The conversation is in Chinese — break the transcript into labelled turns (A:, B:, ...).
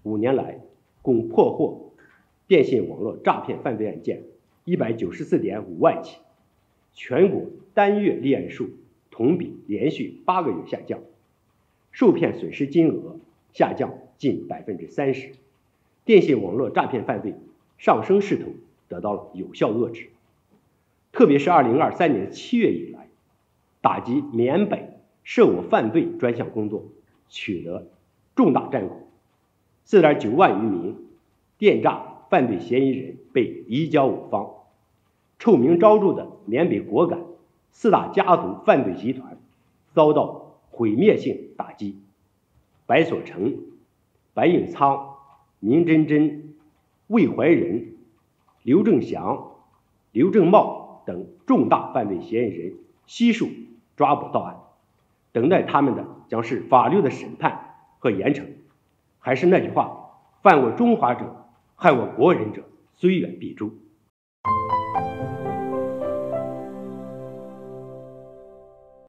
A: 5年来共破获电信网络诈骗犯罪案件194.5万起，全国单月立案数同比连续8个月下降，受骗损失金额下降近30%，电信网络诈骗犯罪上升势头得到了有效遏制。特别是2023年7月以来，打击缅北涉我犯罪专项工作取得重大战果，4.9万余名电诈犯罪嫌疑人被移交我方，臭名昭著的缅北果敢4大家族犯罪集团遭到毁灭性打击，白所成、白应仓、明真真、魏怀仁、刘正祥、刘正茂等重大犯罪嫌疑人悉数抓捕到案，等待他们的将是法律的审判和严惩。还是那句话，犯我中华者，害我国人者，虽远必诛。